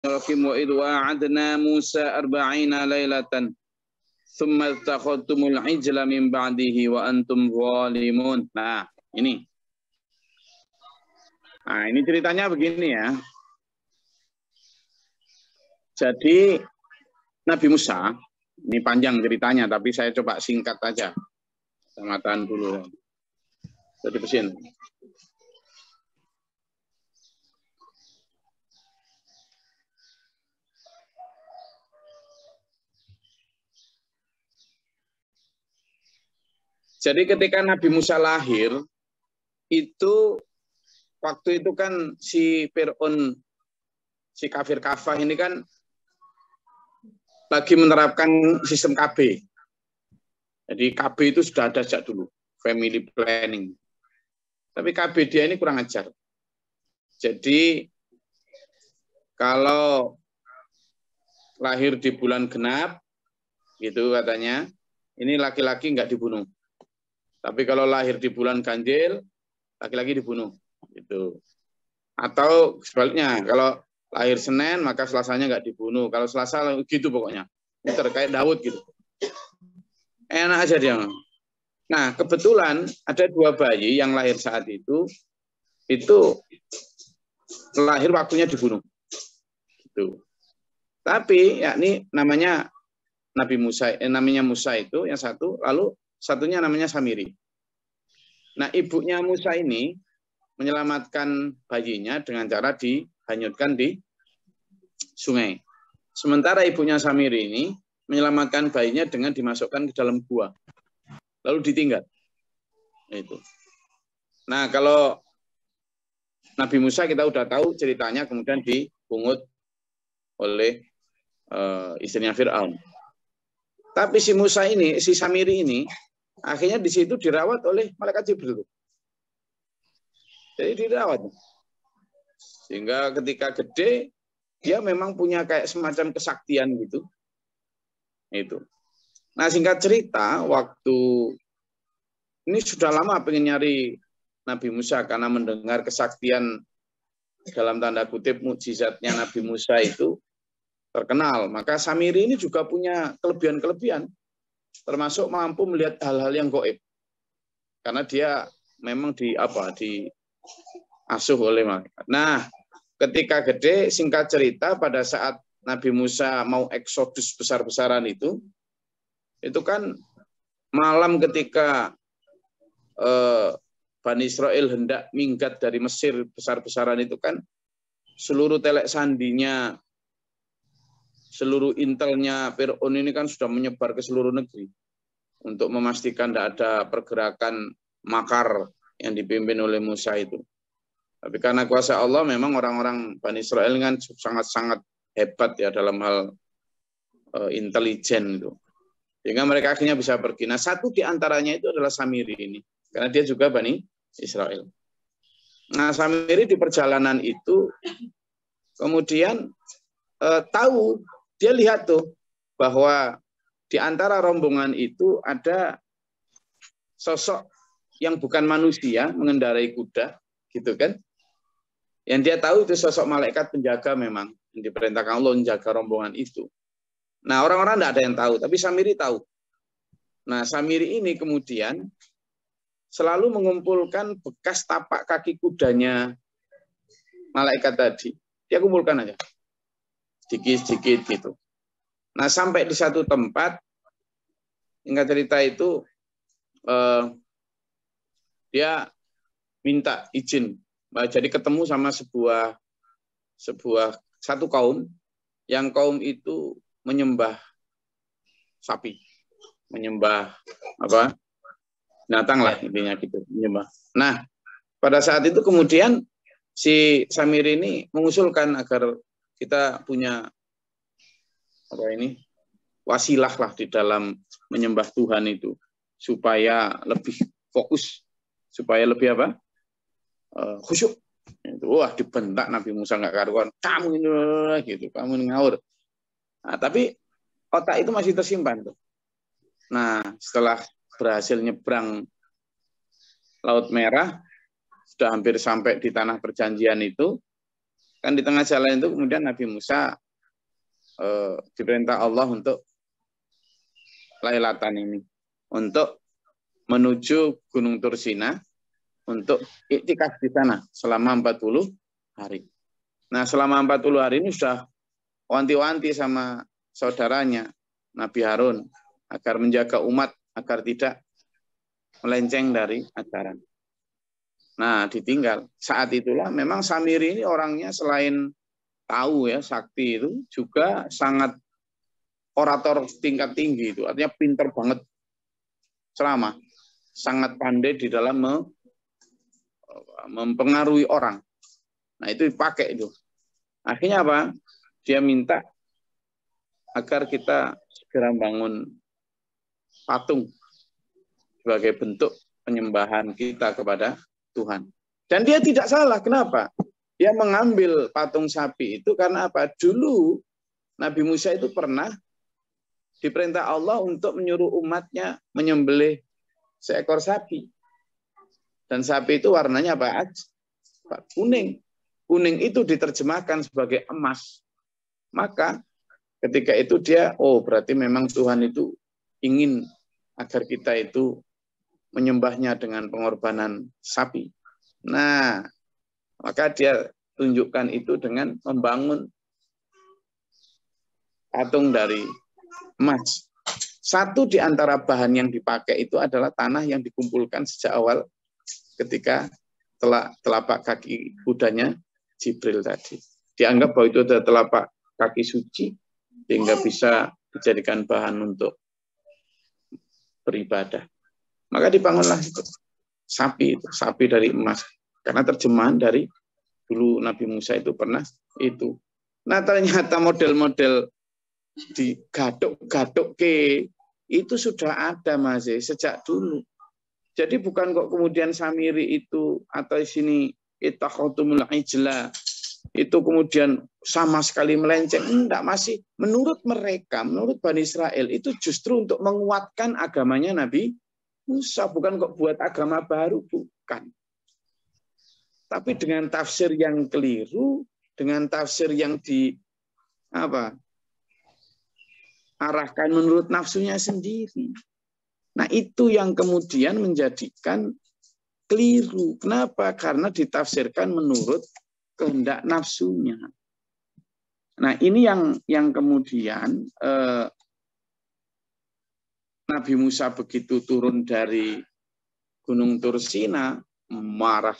wa idh wa'adna Musa 40 lailatan thumma takhadtumul ijla min ba'dihi wa antum zalimun. Nah, ini. Nah, ini ceritanya begini ya. Jadi Nabi Musa, ini panjang ceritanya tapi saya coba singkat aja. Tamatan dulu. Jadi pesin. Jadi ketika Nabi Musa lahir, itu waktu itu kan si Fir'aun, si kafir kafah ini kan lagi menerapkan sistem KB. Jadi KB itu sudah ada sejak dulu, family planning. Tapi KB dia ini kurang ajar. Jadi kalau lahir di bulan genap, gitu katanya, ini laki-laki nggak dibunuh. Tapi kalau lahir di bulan ganjil, laki-laki dibunuh. Gitu. Atau sebaliknya, kalau lahir Senin, maka Selasanya nggak dibunuh. Kalau Selasa, gitu pokoknya. Ini terkait Daud gitu. Enak aja dia. Nah, kebetulan ada 2 bayi yang lahir saat itu lahir waktunya dibunuh. Gitu. Tapi, yakni namanya Nabi Musa, namanya Musa itu yang satu, lalu satunya namanya Samiri. Nah, ibunya Musa ini menyelamatkan bayinya dengan cara dihanyutkan di sungai. Sementara ibunya Samiri ini menyelamatkan bayinya dengan dimasukkan ke dalam gua. Lalu ditinggal. Itu. Nah, kalau Nabi Musa kita udah tahu ceritanya kemudian dipungut oleh istrinya Fir'aun. Tapi si Musa ini, si Samiri ini, akhirnya di situ dirawat oleh malaikat Jibril. Jadi dirawat. Sehingga ketika gede, dia memang punya kayak semacam kesaktian gitu. Itu. Nah, singkat cerita, waktu ini sudah lama pengen nyari Nabi Musa karena mendengar kesaktian dalam tanda kutip mukjizatnya Nabi Musa itu terkenal. Maka Samiri ini juga punya kelebihan-kelebihan, termasuk mampu melihat hal-hal yang gaib. Karena dia memang diasuh oleh malaikat. Nah, ketika gede, singkat cerita, pada saat Nabi Musa mau eksodus besar-besaran itu kan malam ketika Bani Israel hendak minggat dari Mesir besar-besaran itu kan seluruh telek sandinya, seluruh intelnya Fir'aun ini kan sudah menyebar ke seluruh negeri untuk memastikan tidak ada pergerakan makar yang dipimpin oleh Musa itu. Tapi karena kuasa Allah memang orang-orang Bani Israel kan sangat-sangat hebat ya dalam hal intelijen itu. Sehingga mereka akhirnya bisa pergi. Nah, satu di antaranya itu adalah Samiri ini. Karena dia juga Bani Israel. Nah, Samiri di perjalanan itu kemudian tahu, dia lihat tuh bahwa di antara rombongan itu ada sosok yang bukan manusia mengendarai kuda, gitu kan? Yang dia tahu itu sosok malaikat penjaga memang yang diperintahkan Allah menjaga rombongan itu. Nah, orang-orang tidak ada yang tahu, tapi Samiri tahu. Nah, Samiri ini kemudian selalu mengumpulkan bekas tapak kaki kudanya malaikat tadi. Dia kumpulkan aja. Sedikit-sedikit gitu. Nah, sampai di satu tempat, singkat cerita itu, dia minta izin. Jadi ketemu sama satu kaum, yang kaum itu menyembah sapi, menyembah binatang lah intinya gitu, menyembah. Nah, pada saat itu kemudian si Samiri ini mengusulkan agar kita punya wasilah lah di dalam menyembah Tuhan itu supaya lebih fokus, supaya lebih khusyuk. Wah, dibentak Nabi Musa nggak karuan, kamu ini gitu, kamu ini ngawur. Nah, tapi otak itu masih tersimpan tuh. Nah, setelah berhasil nyebrang Laut Merah, sudah hampir sampai di tanah perjanjian itu, Kan di tengah jalan itu kemudian Nabi Musa diperintah Allah untuk lailatan ini, untuk menuju Gunung Tursina, untuk iktikaf di sana selama 40 hari. Nah, selama 40 hari ini sudah wanti-wanti sama saudaranya, Nabi Harun, agar menjaga umat, agar tidak melenceng dari ajaran. Nah, ditinggal. Saat itulah memang Samiri ini orangnya selain tahu ya, sakti itu juga sangat orator tingkat tinggi itu. Artinya pinter banget ceramah. Sangat pandai di dalam mempengaruhi orang. Nah, itu dipakai itu. Akhirnya apa? Dia minta agar kita segera bangun patung sebagai bentuk penyembahan kita kepada Tuhan. Dan dia tidak salah. Kenapa? Dia mengambil patung sapi itu karena apa? Dulu Nabi Musa itu pernah diperintah Allah untuk menyuruh umatnya menyembelih seekor sapi. Dan sapi itu warnanya apa? Kuning. Kuning itu diterjemahkan sebagai emas. Maka ketika itu dia, berarti memang Tuhan itu ingin agar kita itu menyembahnya dengan pengorbanan sapi. Nah, maka dia tunjukkan itu dengan membangun patung dari emas. Satu di antara bahan yang dipakai itu adalah tanah yang dikumpulkan sejak awal ketika telapak kaki kudanya Jibril tadi. Dianggap bahwa itu adalah telapak kaki suci sehingga bisa dijadikan bahan untuk beribadah. Maka dibangunlah itu sapi dari emas. Karena terjemahan dari dulu Nabi Musa itu pernah itu. Nah, ternyata model-model digaduk-gaduk itu sudah ada Mas sejak dulu. Jadi bukan kok kemudian Samiri itu atau sini itakhatumul ijla itu kemudian sama sekali melenceng. Enggak, masih menurut mereka, menurut Bani Israel itu justru untuk menguatkan agamanya Nabi Musa, bukan kok buat agama baru, bukan. Tapi dengan tafsir yang keliru, dengan tafsir yang arahkan menurut nafsunya sendiri. Nah, itu yang kemudian menjadikan keliru. Kenapa? Karena ditafsirkan menurut kehendak nafsunya. Nah, ini yang kemudian Nabi Musa begitu turun dari Gunung Tursina marah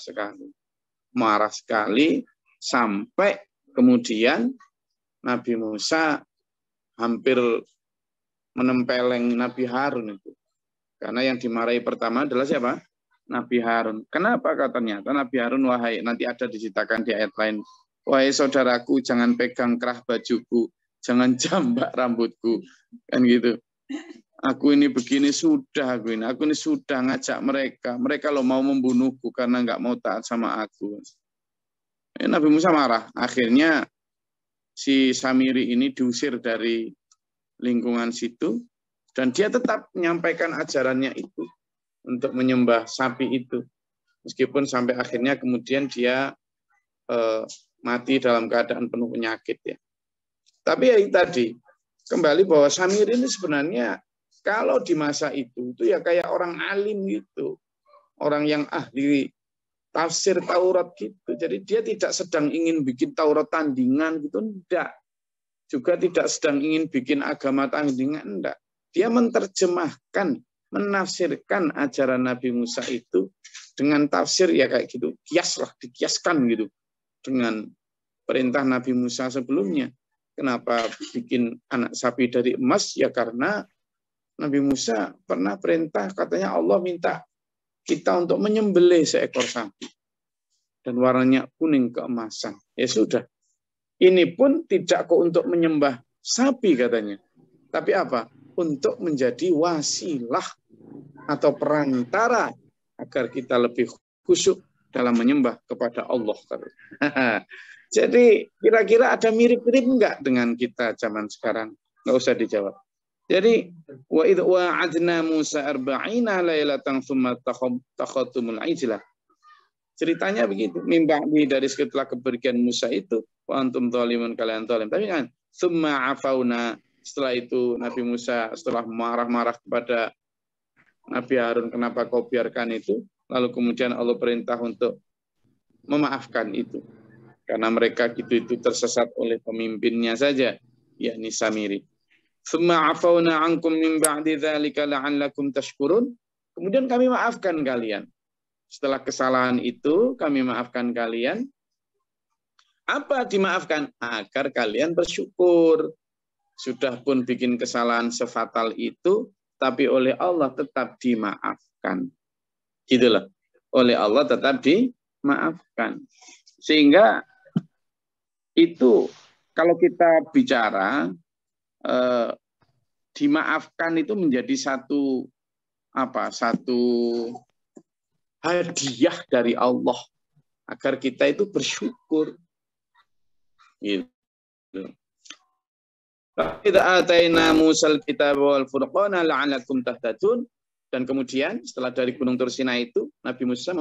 sekali sampai kemudian Nabi Musa hampir menempeleng Nabi Harun itu. Karena yang dimarahi pertama adalah siapa? Nabi Harun. Kenapa katanya? Nabi Harun, wahai, nanti ada diceritakan di ayat lain. Wahai saudaraku, jangan pegang kerah bajuku, jangan jambak rambutku. Kan gitu. Aku ini begini sudah, aku ini sudah ngajak mereka. Mereka lo mau membunuhku karena nggak mau taat sama aku. Nabi Musa marah. Akhirnya si Samiri ini diusir dari lingkungan situ dan dia tetap menyampaikan ajarannya itu untuk menyembah sapi itu. Meskipun sampai akhirnya kemudian dia mati dalam keadaan penuh penyakit ya. Tapi ya tadi kembali bahwa Samiri ini sebenarnya kalau di masa itu ya kayak orang alim gitu. Orang yang ahli tafsir Taurat gitu. Jadi dia tidak sedang ingin bikin Taurat tandingan gitu, enggak. Juga tidak sedang ingin bikin agama tandingan, enggak. Dia menerjemahkan, menafsirkan ajaran Nabi Musa itu dengan tafsir ya kayak gitu. Dikiaskan gitu dengan perintah Nabi Musa sebelumnya. Kenapa bikin anak sapi dari emas? Ya karena Nabi Musa pernah perintah, katanya Allah minta kita untuk menyembelih seekor sapi. Dan warnanya kuning keemasan. Ya sudah. Ini pun tidak kok untuk menyembah sapi katanya. Tapi apa? Untuk menjadi wasilah atau perantara agar kita lebih khusyuk dalam menyembah kepada Allah. Jadi kira-kira ada mirip-mirip enggak dengan kita zaman sekarang? Enggak usah dijawab. Jadi wa idh wa'adna Musa 40 lailatan tsumma takhatumul ijlah. Ceritanya begitu. Mimpi dari setelah kepergian Musa itu, wa antum zalimun, kalian zalim. Tapi kan, summa afauna, setelah itu Nabi Musa setelah marah-marah kepada Nabi Harun, kenapa kau biarkan itu? Lalu kemudian Allah perintah untuk memaafkan itu. Karena mereka itu tersesat oleh pemimpinnya saja, yakni Samiri. Summa afauna ankum min ba'di dzalika la'allakum tashkurun. Kemudian kami maafkan kalian. Setelah kesalahan itu, kami maafkan kalian. Apa dimaafkan? Agar kalian bersyukur. Sudah pun bikin kesalahan sefatal itu, tapi oleh Allah tetap dimaafkan. Gitu loh. Oleh Allah tetap dimaafkan. Sehingga itu kalau kita bicara, dimaafkan itu menjadi satu hadiah dari Allah agar kita itu bersyukur. Gitu. Kita ataina Musal kitab wal furqana la'alakum tahtadun. Dan kemudian setelah dari Gunung Tursina itu Nabi Musa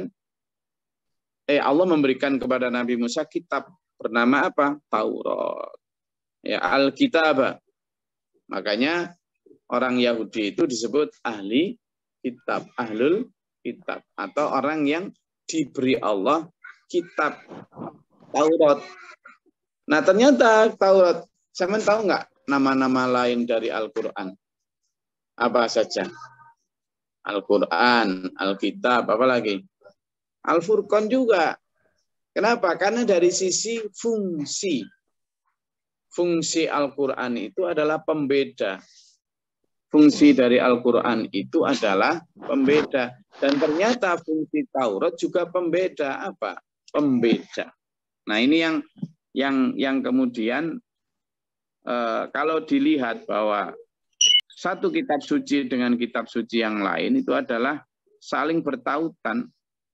Allah memberikan kepada Nabi Musa kitab bernama apa? Taurat. Ya, Alkitab. Makanya orang Yahudi itu disebut ahli kitab, ahlul kitab, atau orang yang diberi Allah kitab Taurat. Nah ternyata Taurat, saya tahu nggak nama-nama lain dari Al-Quran? Apa saja? Al-Quran, Alkitab, apa lagi? Al-Furqan juga. Kenapa? Karena dari sisi fungsi. Fungsi Al-Quran itu adalah pembeda. Fungsi dari Al-Quran itu adalah pembeda. Dan ternyata fungsi Taurat juga pembeda. Apa? Pembeda. Nah ini yang kemudian kalau dilihat bahwa satu kitab suci dengan kitab suci yang lain itu adalah saling bertautan.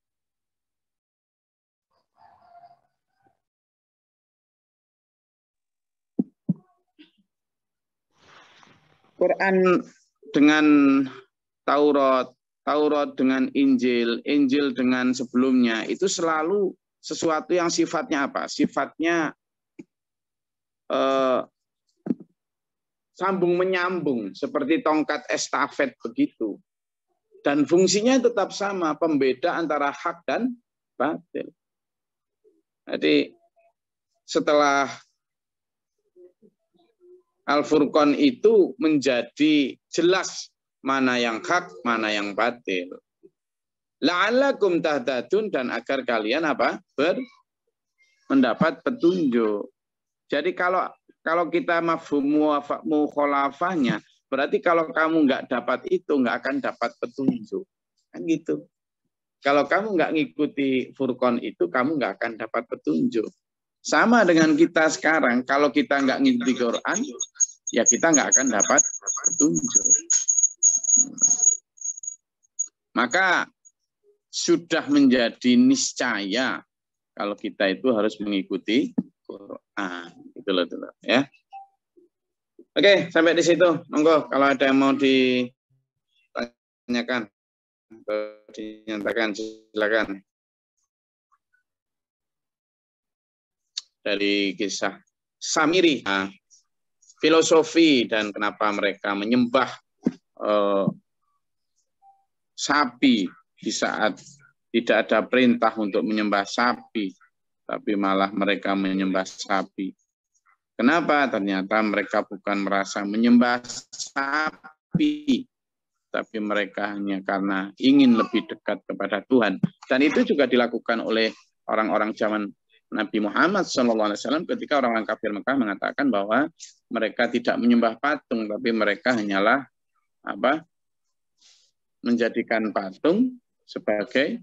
Quran dengan Taurat, Taurat dengan Injil, Injil dengan sebelumnya, itu selalu sesuatu yang sifatnya apa? Sifatnya sambung menyambung, seperti tongkat estafet begitu. Dan fungsinya tetap sama, pembeda antara hak dan batil. Jadi setelah Al-Furqan itu menjadi jelas mana yang hak, mana yang batil. La'allakum tahtadun, dan agar kalian apa? Mendapat petunjuk. Jadi kalau kita mafhum mukhalafahnya, berarti kalau kamu nggak dapat itu, nggak akan dapat petunjuk. Kan gitu. Kalau kamu nggak ngikuti Furqan itu, kamu nggak akan dapat petunjuk. Sama dengan kita sekarang, kalau kita nggak ngikuti Quran, ya kita nggak akan dapat petunjuk. Maka sudah menjadi niscaya kalau kita itu harus mengikuti Quran. Itulah, ya. Oke, sampai di situ. Monggo kalau ada yang mau ditanyakan atau dinyatakan, silakan. Dari kisah Samiri, filosofi dan kenapa mereka menyembah sapi di saat tidak ada perintah untuk menyembah sapi, tapi malah mereka menyembah sapi. Kenapa? Ternyata mereka bukan merasa menyembah sapi, tapi mereka hanya karena ingin lebih dekat kepada Tuhan. Dan itu juga dilakukan oleh orang-orang zaman Nabi Muhammad SAW ketika orang-orang kafir Mekah mengatakan bahwa mereka tidak menyembah patung, tapi mereka hanyalah menjadikan patung sebagai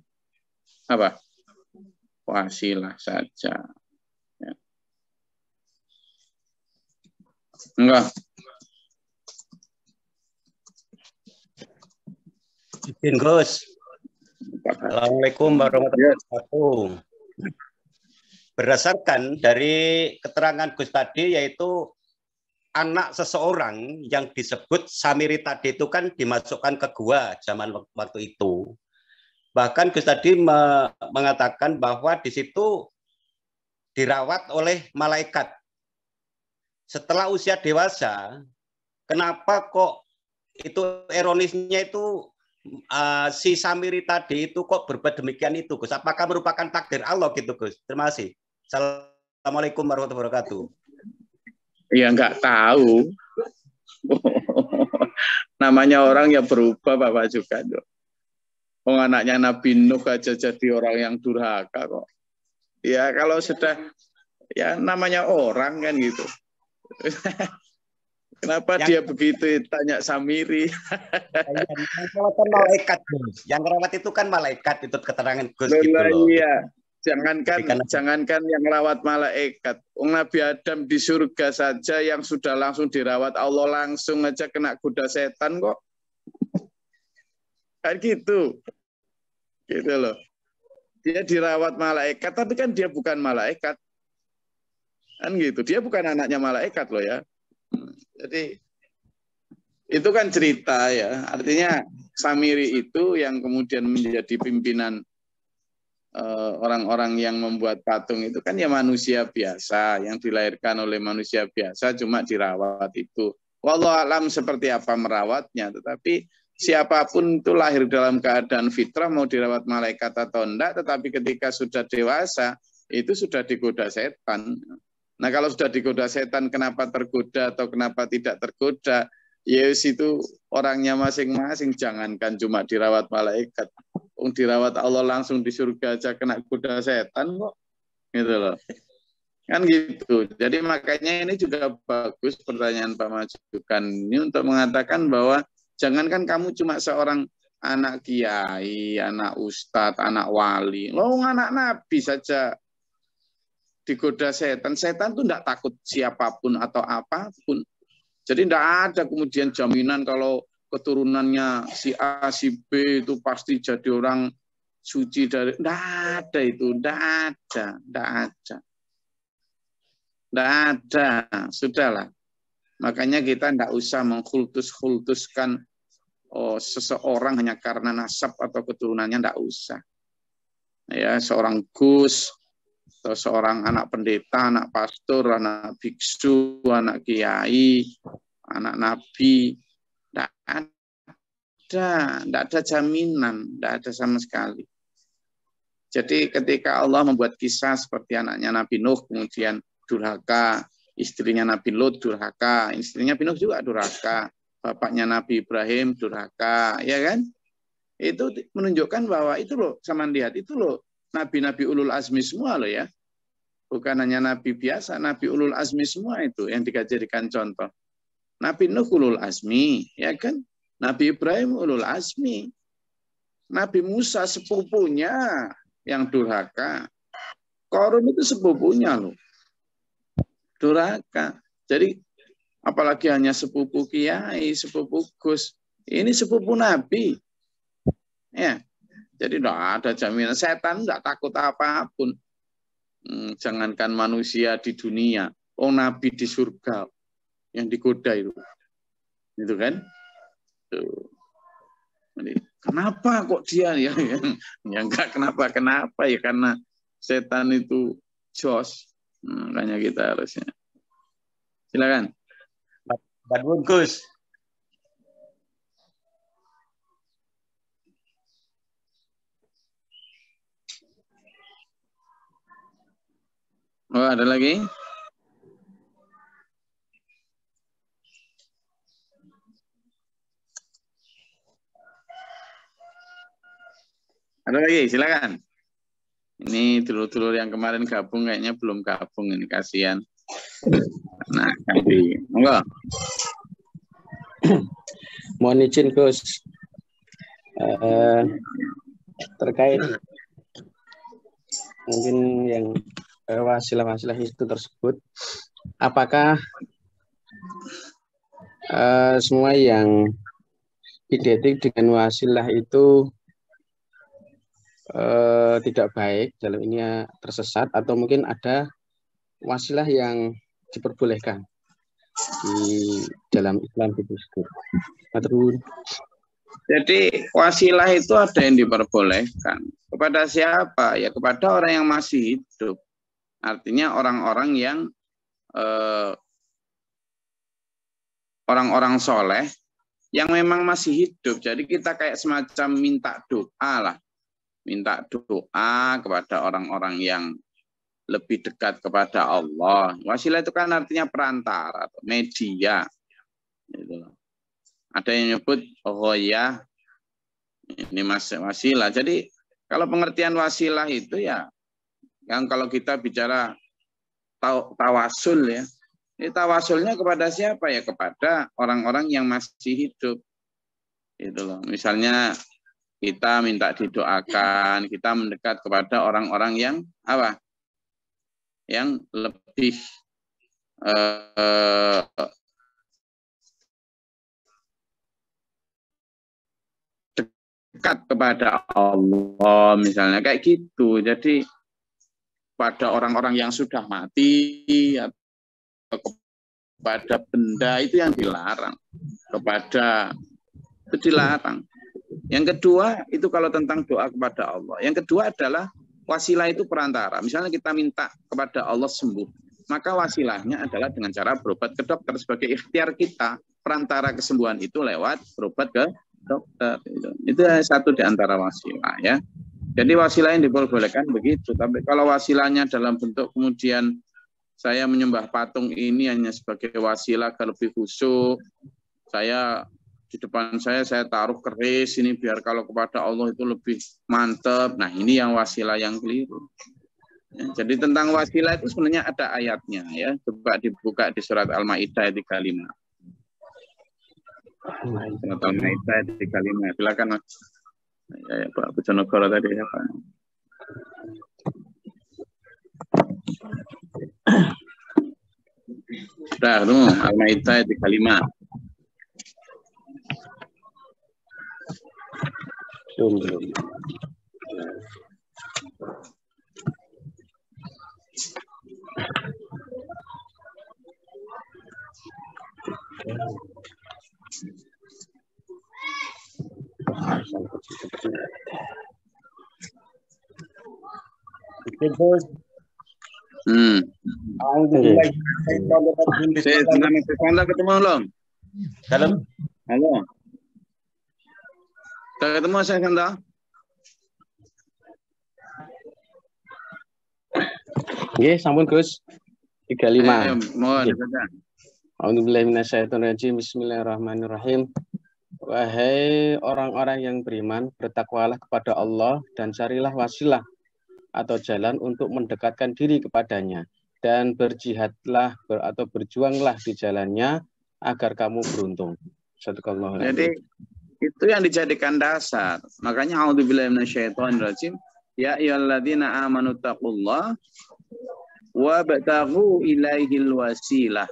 wasilah saja. Ya. Enggak. Izin Gus. Assalamualaikum warahmatullahi wabarakatuh. Berdasarkan dari keterangan Gus tadi, yaitu anak seseorang yang disebut Samiri tadi itu kan dimasukkan ke gua zaman waktu itu. Bahkan Gus tadi mengatakan bahwa di situ dirawat oleh malaikat. Setelah usia dewasa, kenapa kok itu ironisnya itu si Samiri tadi itu kok berbuat demikian itu, Gus? Apakah merupakan takdir Allah gitu, Gus? Terima kasih. Assalamualaikum warahmatullahi wabarakatuh. Ya nggak tahu. Namanya orang ya berubah Bapak juga. Oh, anaknya Nabi Nuh aja jadi orang yang durhaka kok. Ya kalau sudah, ya namanya orang kan gitu. Kenapa dia begitu tanya Samiri? Yang rawat kan malaikat, Gus. Yang rawat itu kan malaikat, itu keterangan Gus gitu loh. Iya. Jangankan yang rawat malaikat. Nabi Adam di surga saja yang sudah langsung dirawat Allah langsung aja kena goda setan kok. Kan gitu. Gitu loh. Dia dirawat malaikat, tapi kan dia bukan malaikat. Kan gitu. Dia bukan anaknya malaikat loh ya. Jadi itu kan cerita ya. Artinya Samiri itu yang kemudian menjadi pimpinan orang-orang yang membuat patung itu kan ya manusia biasa yang dilahirkan oleh manusia biasa, cuma dirawat itu. Wallahu alam seperti apa merawatnya, tetapi siapapun itu lahir dalam keadaan fitrah, mau dirawat malaikat atau enggak, tetapi ketika sudah dewasa itu sudah digoda setan. Nah kalau sudah digoda setan, kenapa tergoda atau kenapa tidak tergoda? Yes, itu orangnya masing-masing, jangankan cuma dirawat malaikat. Dirawat Allah langsung di surga aja kena goda setan kok. Gitu loh. Kan gitu. Jadi makanya ini juga bagus pertanyaan Pak Majukan ini untuk mengatakan bahwa jangankan kamu cuma seorang anak kiai, anak ustadz, anak wali. Loh anak nabi saja digoda setan. Setan tuh enggak takut siapapun atau apapun. Jadi enggak ada kemudian jaminan kalau keturunannya si A, si B itu pasti jadi orang suci dari. Enggak ada itu. Enggak ada. Enggak ada. Enggak ada. Sudahlah. Makanya kita enggak usah mengkultuskan seseorang hanya karena nasab atau keturunannya, enggak usah. Ya, seorang Gus, atau seorang anak pendeta, anak pastor, anak biksu, anak kiai, anak nabi, tidak ada jaminan, tidak ada sama sekali. Jadi ketika Allah membuat kisah seperti anaknya Nabi Nuh, kemudian durhaka, istrinya Nabi Lut durhaka, istrinya Nabi Nuh juga durhaka, bapaknya Nabi Ibrahim durhaka, ya kan? Itu menunjukkan bahwa itu loh, sama lihat itu loh, nabi-nabi ulul azmi semua loh ya. Bukan hanya nabi biasa, nabi ulul azmi semua itu yang dijadikan contoh. Nabi Nuh ulul azmi, ya kan? Nabi Ibrahim ulul azmi. Nabi Musa sepupunya yang durhaka. Qarun itu sepupunya loh. Durhaka. Jadi apalagi hanya sepupu kiai, sepupu Gus. Ini sepupu Nabi. Ya. Jadi tidak ada jaminan. Setan tidak takut apapun. Jangankan manusia di dunia, Nabi di surga yang digoda itu kan? Tuh. Kenapa kok dia ya enggak kenapa ya karena setan itu jos. Makanya kita harusnya. Silakan. Pak Gus. Oh, ada lagi? Ada lagi, silakan. Ini dulur-dulur yang kemarin gabung kayaknya belum gabung ini, kasihan. Nah, ganti. Monggo. Mohon izin Gus, terkait mungkin yang wasilah-wasilah itu tersebut, apakah semua yang identik dengan wasilah itu tidak baik, dalam ini tersesat, atau mungkin ada wasilah yang diperbolehkan di dalam Islam itu. Jadi wasilah itu ada yang diperbolehkan. Kepada siapa? Ya kepada orang yang masih hidup. Artinya orang-orang yang orang-orang soleh yang memang masih hidup. Jadi kita kayak semacam minta doa lah. Minta doa kepada orang-orang yang lebih dekat kepada Allah. Wasilah itu kan artinya perantara, media. Gitu. Ada yang nyebut, oh ya, ini wasilah. Jadi kalau pengertian wasilah itu ya, yang kalau kita bicara tawasul ya, ini tawasulnya kepada siapa ya? Kepada orang-orang yang masih hidup. Gitu loh. Misalnya kita minta didoakan, kita mendekat kepada orang-orang yang apa? Yang lebih dekat kepada Allah, misalnya kayak gitu. Jadi pada orang-orang yang sudah mati atau kepada benda itu yang dilarang, kepada itu dilarang. Yang kedua itu kalau tentang doa kepada Allah. Yang kedua adalah wasilah itu perantara. Misalnya kita minta kepada Allah sembuh, maka wasilahnya adalah dengan cara berobat ke dokter sebagai ikhtiar kita. Perantara kesembuhan itu lewat berobat ke dokter. Itu satu di antara wasilah ya. Jadi wasilah yang diperbolehkan begitu. Tapi kalau wasilahnya dalam bentuk kemudian saya menyembah patung ini hanya sebagai wasilah agar lebih khusyuk, saya di depan saya taruh keris ini biar kalau kepada Allah itu lebih mantap. Nah ini yang wasilah yang keliru. Ya, jadi tentang wasilah itu sebenarnya ada ayatnya ya. Coba dibuka di surat Al-Maidah ayat 35. Surat Al-Maidah ayat 35. Silakan Mas. Ya, Pak Bojonegoro tadi ya Pak. Sudah, Al-Maidah ayat 35. Belum. Saya ketemu belum? Dalam. Halo. Sudah ketemu saya Santa? Nggih, sampun Gus. 35. Mohon dibaca. A'udzubillahi minasyaitonirrajim. Bismillahirrahmanirrahim. Wahai orang-orang yang beriman, bertakwalah kepada Allah dan carilah wasilah atau jalan untuk mendekatkan diri kepadanya dan berjihadlah atau berjuanglah di jalannya agar kamu beruntung. Jadi itu yang dijadikan dasar. Makanya a'udzubillahi minasyaitonirrajim. Ya ayyuhalladzina amanu taqullah wabtaghu ilaihil wasilah.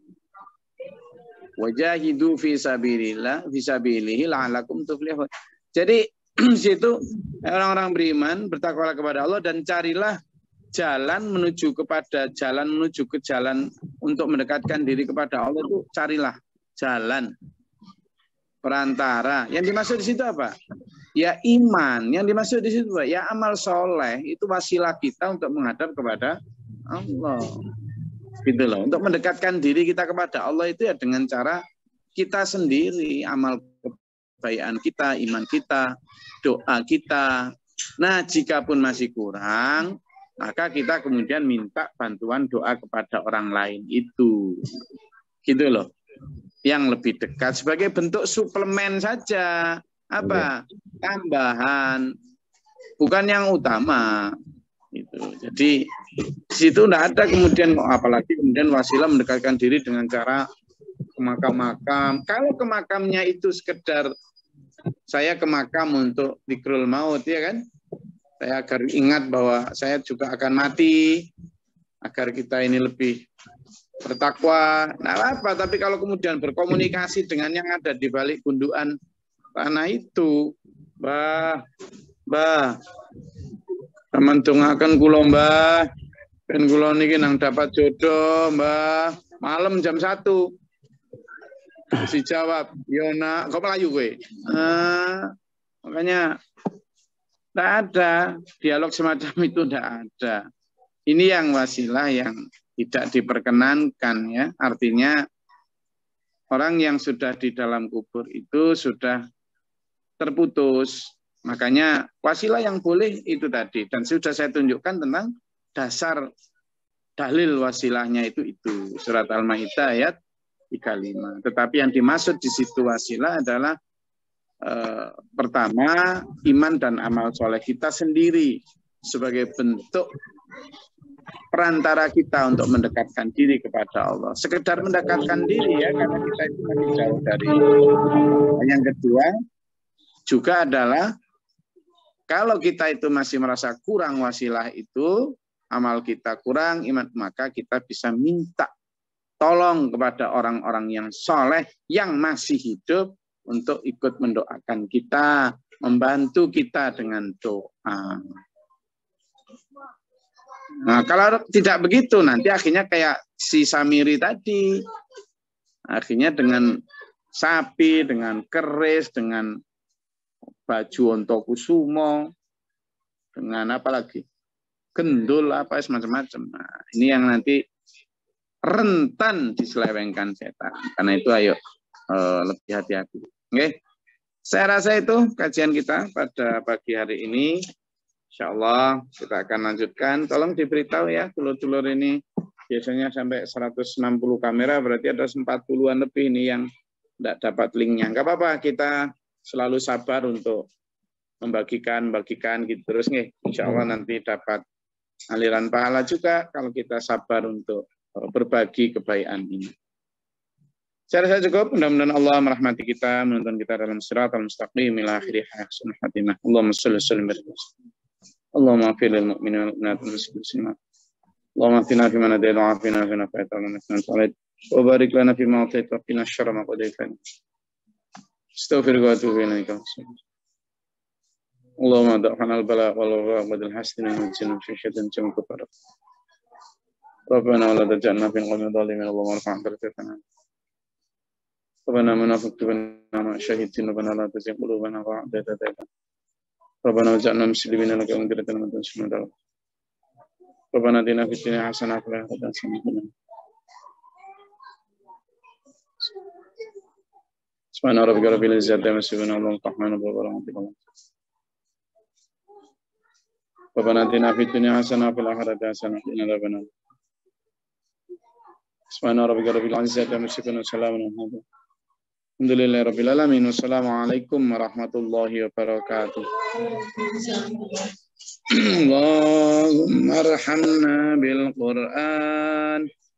Wajahidu fi sabilillah fi sabilihi la'alakum tuflihun. Jadi situ orang-orang beriman bertakwalah kepada Allah dan carilah jalan menuju ke jalan untuk mendekatkan diri kepada Allah itu carilah jalan perantara. Yang dimaksud di situ apa? Ya iman. Yang dimaksud di situ apa? Ya amal soleh. Itu wasilah kita untuk menghadap kepada Allah. Gitu loh. Untuk mendekatkan diri kita kepada Allah itu ya dengan cara kita sendiri, amal kebaikan kita, iman kita, doa kita. Nah, jika pun masih kurang, maka kita kemudian minta bantuan doa kepada orang lain itu. Gitu loh. Yang lebih dekat sebagai bentuk suplemen saja. Apa? Tambahan. Bukan yang utama. Gitu. Jadi di situ tidak ada kemudian apalagi kemudian wasilah mendekatkan diri dengan cara ke makam-makam. Kalau ke makamnya itu sekedar saya ke makam untuk dzikrul maut ya kan? Saya agar ingat bahwa saya juga akan mati agar kita ini lebih bertakwa. Nah apa? Tapi kalau kemudian berkomunikasi dengan yang ada di balik gundukan tanah itu, Mbah, teman-teman kula Mbah, ben kula niki nang dapat jodoh Mbah, malam jam 1. Si jawab, Yona, kok Melayu gue? Makanya tidak ada dialog semacam itu, tidak ada. Ini yang wasilah yang tidak diperkenankan ya. Artinya orang yang sudah di dalam kubur itu sudah terputus. Makanya wasilah yang boleh itu tadi. Dan sudah saya tunjukkan tentang dasar dalil wasilahnya itu. Surat Al-Maidah ayat 35. Tetapi yang dimaksud di situ wasilah adalah pertama iman dan amal soleh kita sendiri sebagai bentuk perantara kita untuk mendekatkan diri kepada Allah. Sekedar mendekatkan diri ya, karena kita itu masih jauh dari Allah. Yang kedua juga adalah kalau kita itu masih merasa kurang wasilah itu, amal kita kurang, iman, maka kita bisa minta tolong kepada orang-orang yang soleh yang masih hidup untuk ikut mendoakan kita, membantu kita dengan doa. Nah, kalau tidak begitu, nanti akhirnya kayak si Samiri tadi. Akhirnya dengan sapi, dengan keris, dengan baju Ontokusumo, dengan apa lagi? Gendul, apa semacam-macam. Nah, ini yang nanti rentan diselewengkan setan. Karena itu ayo lebih hati-hati. Oke. Saya rasa itu kajian kita pada pagi hari ini. Insya Allah kita akan lanjutkan. Tolong diberitahu ya, dulur-dulur ini biasanya sampai 160 kamera, berarti ada 40-an lebih ini yang tidak dapat linknya. Enggak apa-apa, kita selalu sabar untuk membagikan gitu terus nih. Insya Allah nanti dapat aliran pahala juga kalau kita sabar untuk berbagi kebaikan ini. Saya rasa cukup. Mudah-mudahan Allah merahmati kita, menuntun kita dalam siratal mustaqim ila akhirih hasanah khatimah. Allahumma shalli wa sallim. Allahumma afil lil mu'minin wal mu'minat wal muslimin. Allahumma atina fi man hadayta wa afina fi ma ta'ala wa nasta'in. Wa barik lana fi ma atayta wa qina syarra ma qadaita. Astaghfiruka wa atubu ilaik. Allahumma da'fana al-bala wal wabaa wal hasana min jinnin fi syaitan jam kafara. Rabbana wa la taj'alna fi qawmin dhalimin. Allahumma arfa'na darajatana. Rabbana munafiqna ma syahidin rabbana la tuzigh qulubana ba'da idh hadaytana. Rabbana waj'alna muslimina laka wa mudhiratan wa tansurna. Rabbana atina fid dunya hasanah wa fil akhirati hasanah. Subhana rabbika rabbil izzati amma yasifun wa salamun alal mursalin. Rabbana atina fid dunya hasanah wa fil akhirati hasanah wa qina adzabannar. Subhana rabbika rabbil izzati amma yasifun wa salamun alal mursalin. Alhamdulillahi rabbil alamin. Wassalamualaikum warahmatullahi wabarakatuh. Allahumma arhamna bil Qur'an